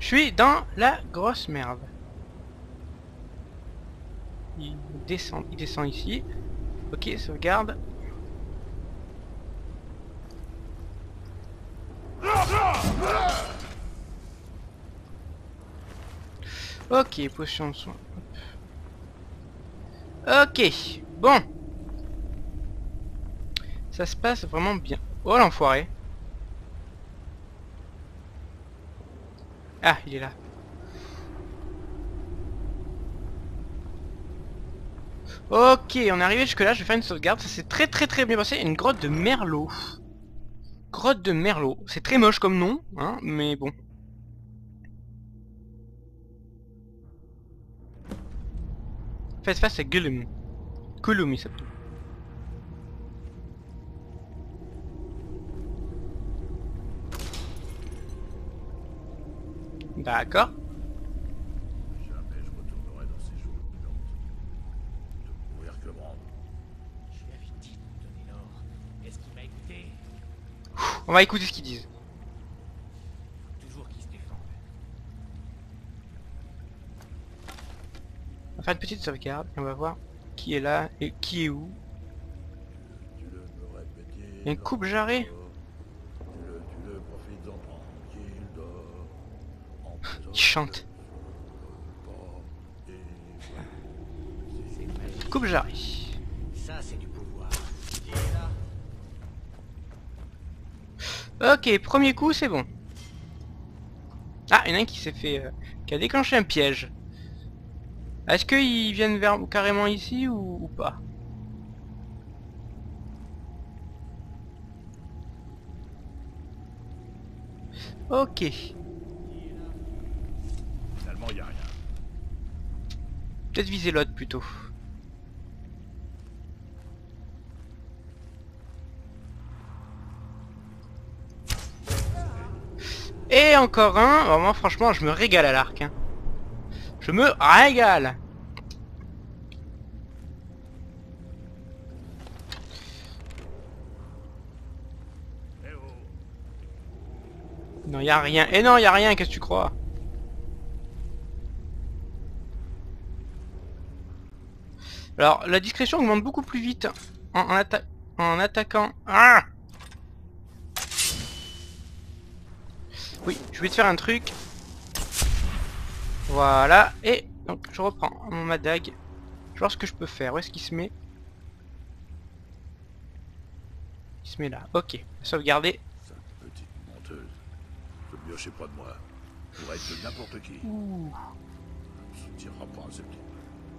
Je suis dans la grosse merde. Il descend ici. Ok, sauvegarde. Ok, potion de soin. Ok, bon. Ça se passe vraiment bien. Oh l'enfoiré. Ah, il est là. Ok, on est arrivé jusque là, je vais faire une sauvegarde. Ça s'est très bien passé. Une grotte de merlot. Grotte de merlot. C'est très moche comme nom, hein, mais bon. Faites face à Gollum. Gollum il s'appelle. D'accord. Jamais je retournerai dans ces jours de mourir que Brand. Je lui avais dit de me donner l'or. Est-ce qu'il m'a écouté? On va écouter ce qu'ils disent. Faut toujours qu'il se défende. On va faire une petite sauvegarde et on va voir qui est là et qui est où. Tu-le me répéter. Il y a une coupe jarrée. Tu-le, profites-en tranquille, dors. Il chante. C'est magique. Coupe jarrée. Ça, c'est du pouvoir. Et là, Ok, premier coup, c'est bon. Ah, il y en a un qui s'est fait... qui a déclenché un piège. Est-ce qu'ils viennent vers carrément ici ou pas? Ok. Finalement, y a rien. Peut-être viser l'autre plutôt. Et encore un. Alors moi franchement je me régale à l'arc. Hein. Je me régale. Eh oh. Non y a rien. Et non y a rien, qu'est-ce que tu crois? Alors la discrétion augmente beaucoup plus vite en attaquant. Ah, oui, je vais te faire un truc. Voilà. Et donc je reprends ma dague. Je vais voir ce que je peux faire. Où est-ce qu'il se met? Il se met là. Ok. Sauvegarder. Sale petite menteuse. Le mieux, c'est pas de moi. Pour être de n'importe qui. Ouh. On se tirera pas un seul petit.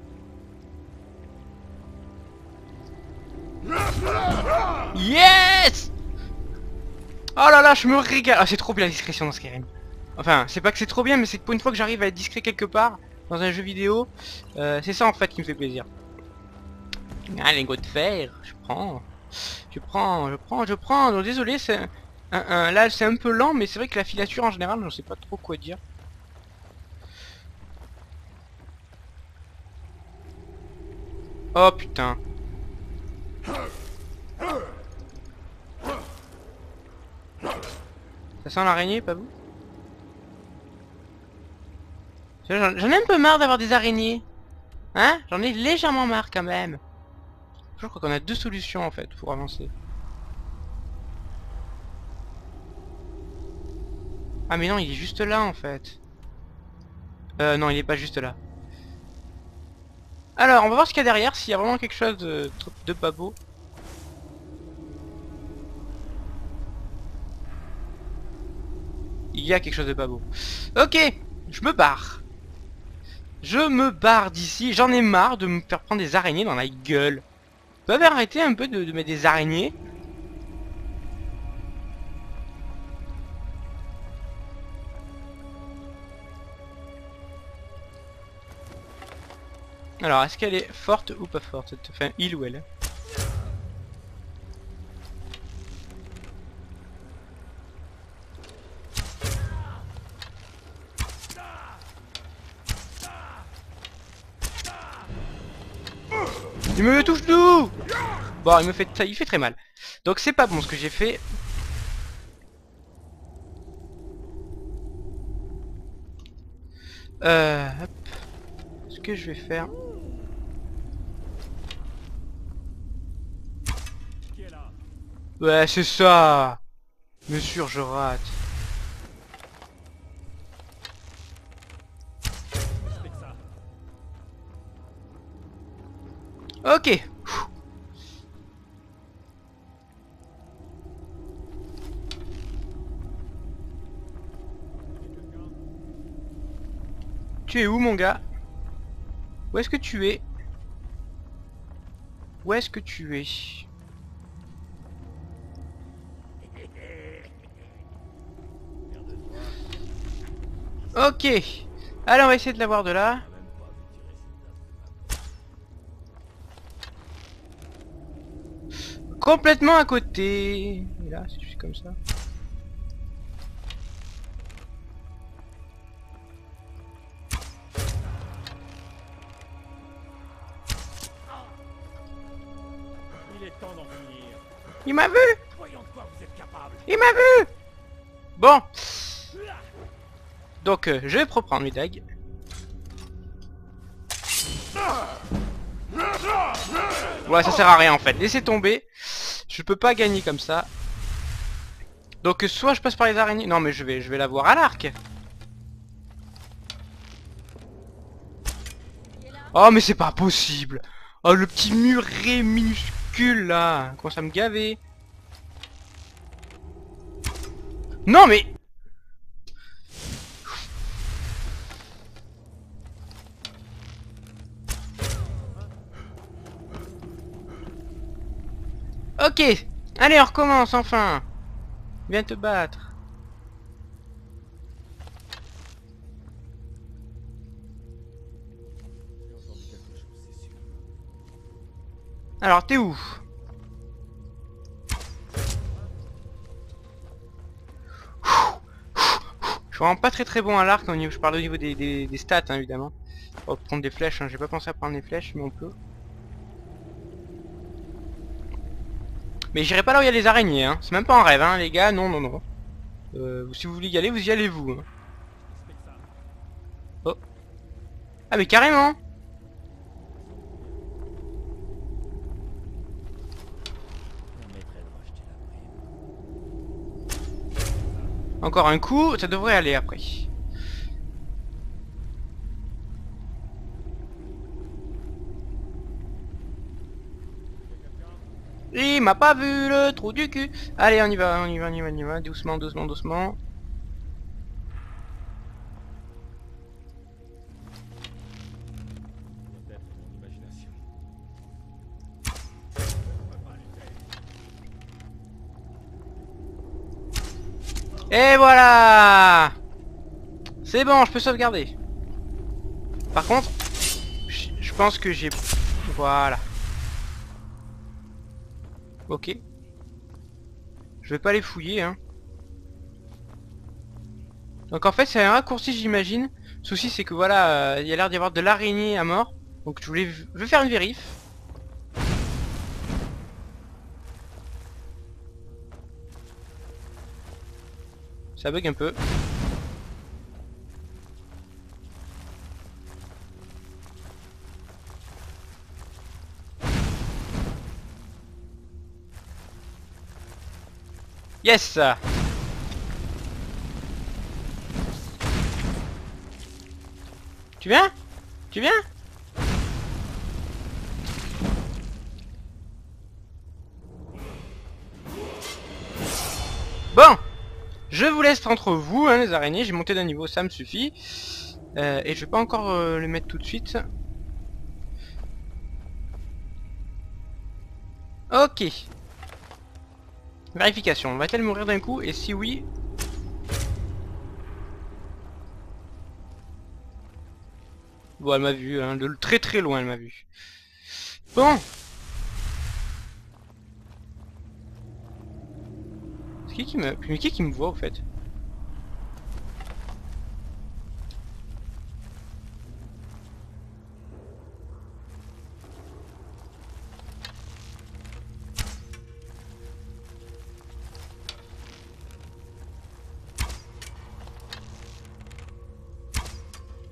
Yes! Oh là là, je me régale. Ah, c'est trop bien la discrétion dans Skyrim. Enfin, c'est pas que c'est trop bien, mais c'est que pour une fois que j'arrive à être discret quelque part dans un jeu vidéo, c'est ça en fait qui me fait plaisir. Ah, les lingots de fer, je prends. Donc, désolé, c'est là c'est un peu lent, mais c'est vrai que la filature en général, je sais pas trop quoi dire. Oh putain. Ça sent l'araignée, pas vous? J'en ai un peu marre d'avoir des araignées. Hein? J'en ai légèrement marre quand même. Je crois qu'on a deux solutions en fait pour avancer. Ah mais non, il est juste là en fait. Non, il est pas juste là. Alors, on va voir ce qu'il y a derrière, s'il y a vraiment quelque chose de pas beau. Il y a quelque chose de pas beau. Ok, je me barre. Je me barre d'ici, j'en ai marre de me faire prendre des araignées dans la gueule. Vous pouvez arrêter un peu de mettre des araignées? Alors, est-ce qu'elle est forte ou pas forte? Ça te fait un heal ou elle? Il me touche tout. Bon, il fait très mal. Donc c'est pas bon ce que j'ai fait. Hop. Ce que je vais faire... Qui est là? Ouais, c'est ça. Bien sûr, je rate. Explique ça. Ok. Tu es où, mon gars? Où est-ce que tu es? Où est-ce que tu es? Rien de toi. Ok. Allez, on va essayer de l'avoir de là. Même pas vu tirer cette date de ma Complètement à côté. Et là, c'est juste comme ça. Il est temps d'en finir. Il m'a vu. Voyons de quoi vous êtes capable. Il m'a vu. Bon. Donc, je vais reprendre mes dagues. Ouais, ça sert à rien en fait. Laissez tomber. Je peux pas gagner comme ça. Donc, soit je passe par les araignées. Non, mais je vais l'avoir à l'arc. Oh, mais c'est pas possible. Oh, le petit muret minuscule là. Comment ça me gaver. Non, mais... Ok. Allez, on recommence enfin. Viens te battre. J'ai entendu quelque chose, c'est sûr. Alors, t'es où? Je suis vraiment pas très bon à l'arc. Je parle au niveau des stats, hein, évidemment. On va prendre des flèches. Hein. J'ai pas pensé à prendre des flèches, mais on peut. Mais j'irai pas là où il y a les araignées. Hein. C'est même pas un rêve, hein, les gars. Non, non, non. Si vous voulez y aller, vous y allez vous. Hein. Explique ça. Oh. Ah mais carrément. Permettrait de racheter la prime. Encore un coup, ça devrait aller après. Il m'a pas vu le trou du cul. Allez, on y va, on y va, on y va, on y va. Doucement, doucement, doucement. Peut-être mon imagination. Et voilà. C'est bon, je peux sauvegarder. Par contre, je pense que j'ai... Voilà. Ok. Je vais pas les fouiller, hein. Donc en fait, c'est un raccourci, j'imagine. Le souci, c'est que voilà, il y a l'air d'y avoir de l'araignée à mort. Donc je vais faire une vérif. Ça bug un peu. Yes. Tu viens? Tu viens? Bon, je vous laisse entre vous, hein, les araignées. J'ai monté d'un niveau, ça me suffit. Et je vais pas encore le mettre tout de suite. Ok. Vérification. Va-t-elle mourir d'un coup? Et si oui... Bon, elle m'a vu, hein, de très très loin, elle m'a vu. Bon. C'est qui me... Mais qui me voit, au fait?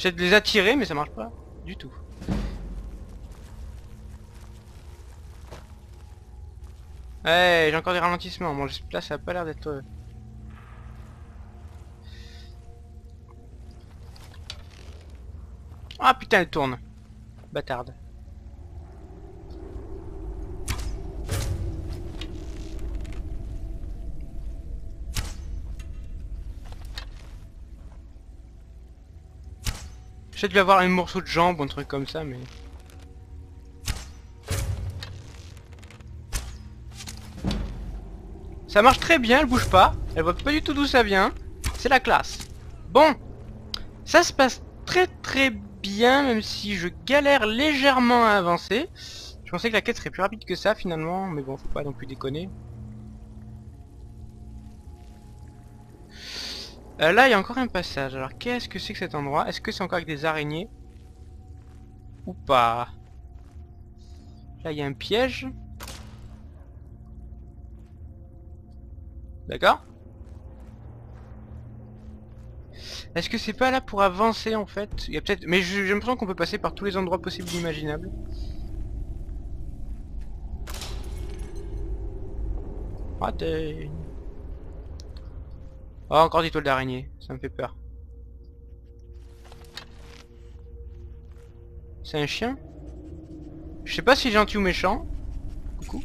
J'essaie de les attirer mais ça marche pas du tout. Ouais, j'ai encore des ralentissements. Bon, là ça a pas l'air d'être... Ah putain, elle tourne. Bâtarde. J'ai dû avoir un morceau de jambe ou un truc comme ça, mais... Ça marche très bien, elle bouge pas. Elle voit pas du tout d'où ça vient. C'est la classe. Bon. Ça se passe très bien, même si je galère légèrement à avancer. Je pensais que la quête serait plus rapide que ça, finalement. Mais bon, faut pas non plus déconner. Là, il y a encore un passage. Alors, qu'est-ce que c'est que cet endroit? Est-ce que c'est encore avec des araignées? Ou pas? Là, il y a un piège. D'accord. Est-ce que c'est pas là pour avancer en fait? Il y a peut-être... Mais j'ai l'impression qu'on peut passer par tous les endroits possibles et imaginables. Raté. Oh, encore des toiles d'araignée. Ça me fait peur. C'est un chien? Je sais pas si gentil ou méchant. Coucou.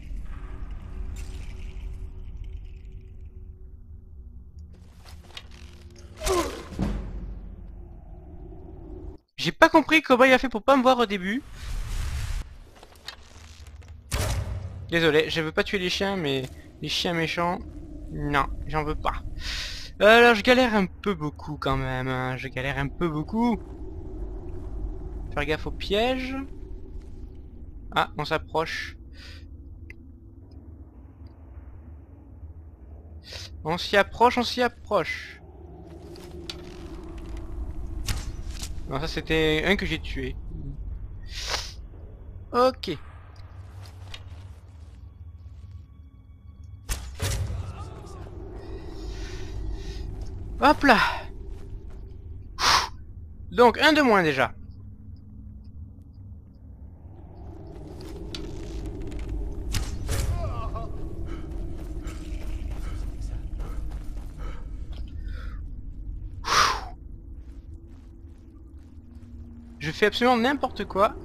J'ai pas compris comment il a fait pour pas me voir au début. Désolé, je veux pas tuer les chiens, mais les chiens méchants, non, j'en veux pas. Alors je galère un peu beaucoup quand même, hein. Je galère un peu beaucoup. Faire gaffe aux pièges. Ah, on s'approche. On s'y approche, on s'y approche. Non, ça c'était un que j'ai tué. Ok. Hop là. Donc un de moins déjà. Je fais absolument n'importe quoi.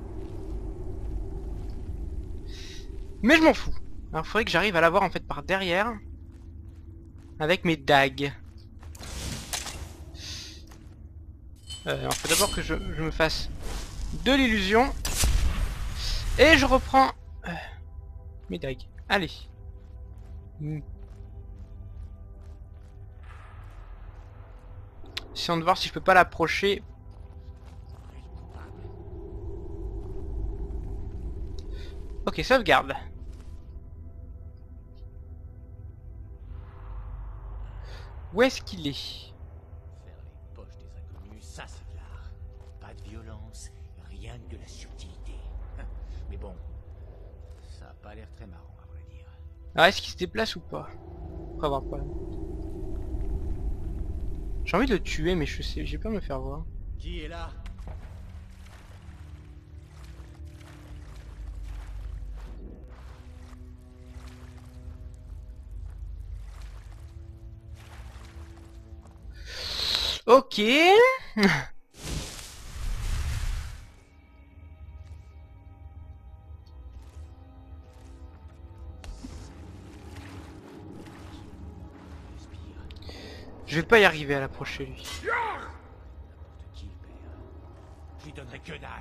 Mais je m'en fous. Alors il faudrait que j'arrive à l'avoir en fait par derrière. Avec mes dagues. Alors faut d'abord que je me fasse de l'illusion. Et je reprends mes dagues. Allez. Essayons de voir si je peux pas l'approcher. Ok, sauvegarde. Où est-ce qu'il est? Faire les poches des inconnus, ça c'est de l'art. Pas de violence, rien que de la subtilité. Mais bon, ça a pas l'air très marrant à vrai dire. Alors est-ce qu'il se déplace ou pas? Faut avoir pas. J'ai envie de le tuer mais je sais, j'ai peur de me faire voir. Qui est là? Ok. Je vais pas y arriver à l'approcher lui. N'importe qui, père. Je lui donnerai que dalle.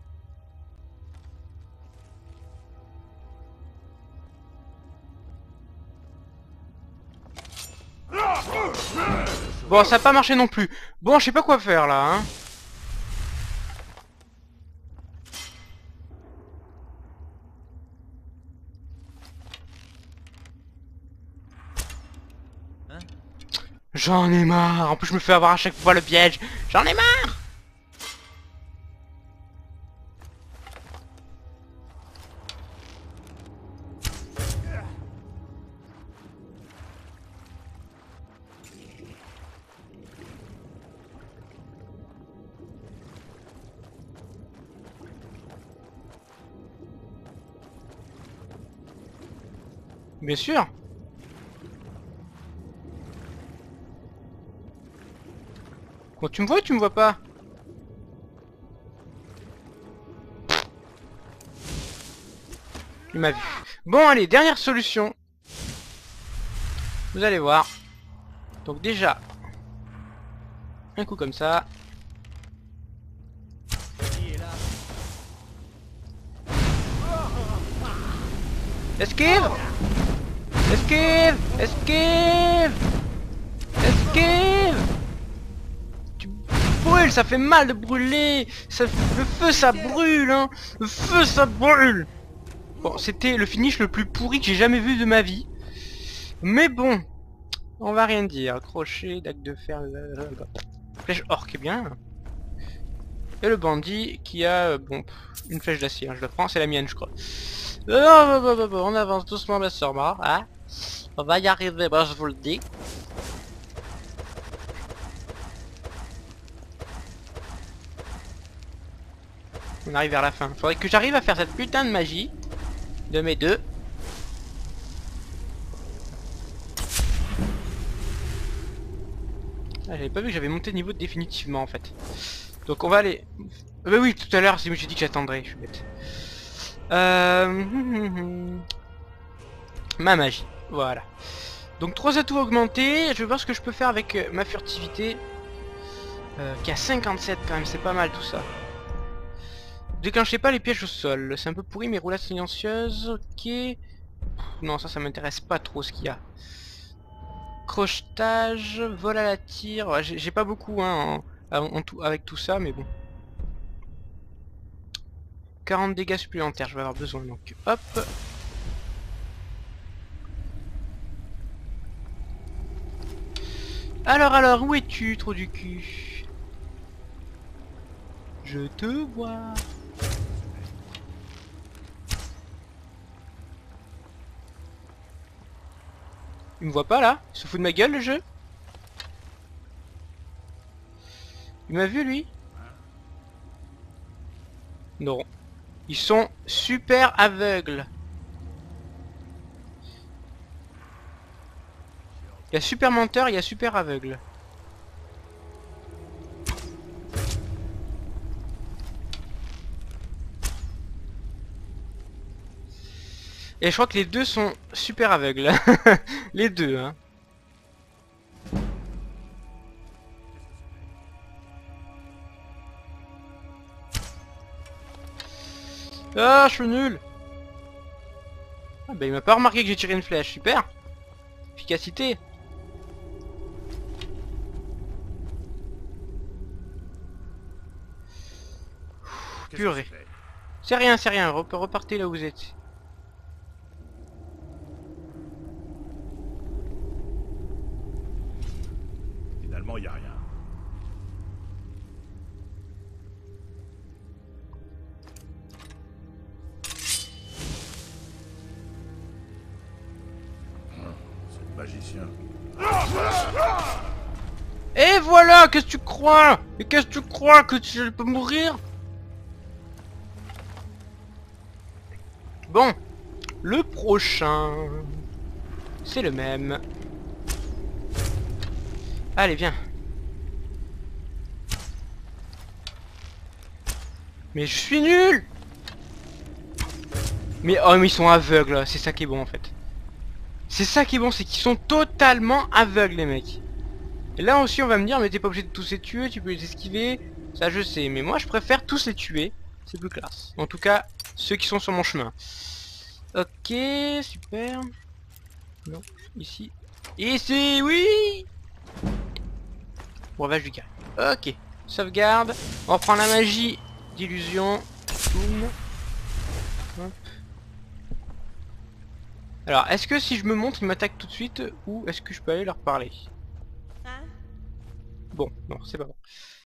Bon, ça a pas marché non plus. Bon, je sais pas quoi faire là, hein. Hein? J'en ai marre. En plus, je me fais avoir à chaque fois le piège. J'en ai marre. Bien sûr. Bon, tu me vois ou tu me vois pas? Il m'a vu. Bon, allez, dernière solution. Vous allez voir. Donc déjà, un coup comme ça. Esquive! Esquive! Esquive! Esquive! Tu brûles, ça fait mal de brûler! Le feu ça brûle, hein! Le feu ça brûle! Bon, c'était le finish le plus pourri que j'ai jamais vu de ma vie. Mais bon, on va rien dire. Crochet, dague de fer... Flèche orque, bien. Et le bandit qui a, bon, une flèche d'acier, hein, je le prends, c'est la mienne je crois. On avance doucement mais sûrement, hein. On va y arriver, bah, je vous le dis. On arrive vers la fin. Faudrait que j'arrive à faire cette putain de magie de mes deux. Ah, j'avais pas vu que j'avais monté de niveau définitivement en fait. Donc on va aller... Bah oui, tout à l'heure, c'est moi j'ai dit que j'attendrais, je suis bête. Ma magie, voilà. Donc 3 atouts augmentés, je vais voir ce que je peux faire avec ma furtivité. Qui a 57 quand même, c'est pas mal tout ça. Déclenchez pas les pièges au sol, c'est un peu pourri mais roulade silencieuse, ok. Non, ça m'intéresse pas trop ce qu'il y a. Crochetage, vol à la tire, ouais, j'ai pas beaucoup hein, avec tout ça mais bon. 40 dégâts supplémentaires, je vais avoir besoin donc hop. Alors, où es-tu, trou du cul? Je te vois. Il me voit pas là? Il se fout de ma gueule le jeu? Il m'a vu lui? Non. Ils sont super aveugles. Il y a super menteur, il y a super aveugle. Et je crois que les deux sont super aveugles. Les deux, hein. Ah, je suis nul. Ah bah il m'a pas remarqué que j'ai tiré une flèche, super. Efficacité. Purée. C'est rien, repartez là où vous êtes. Finalement, il n'y a rien. C'est le magicien. Et voilà, qu'est-ce que tu crois? Et qu'est-ce que tu crois que tu peux mourir? Bon, le prochain, c'est le même. Allez, viens. Mais je suis nul. Mais oh, mais ils sont aveugles, c'est ça qui est bon en fait. C'est ça qui est bon, c'est qu'ils sont totalement aveugles les mecs. Et là aussi on va me dire, mais t'es pas obligé de tous les tuer, tu peux les esquiver. Ça je sais, mais moi je préfère tous les tuer. C'est plus classe. En tout cas, ceux qui sont sur mon chemin. Ok, super. Non, ici. Ici, oui. Breuvage du gars. Ok, sauvegarde. On reprend la magie d'illusion. Boum. Hop. Alors, est-ce que si je me montre, ils m'attaquent tout de suite ou est-ce que je peux aller leur parler? Bon, non, c'est pas bon.